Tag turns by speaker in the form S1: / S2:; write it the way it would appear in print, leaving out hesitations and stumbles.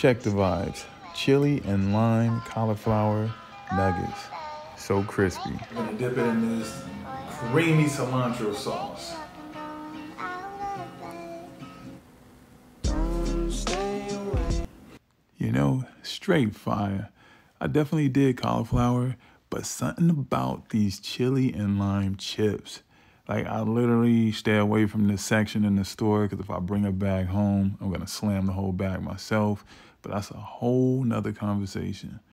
S1: Check the vibes. Chili and lime cauliflower nuggets. So crispy. I'm gonna dip it in this creamy cilantro sauce. You know, straight fire. I definitely did cauliflower, but something about these chili and lime chips. Like, I literally stay away from this section in the store because if I bring a bag home, I'm gonna slam the whole bag myself. But that's a whole nother conversation.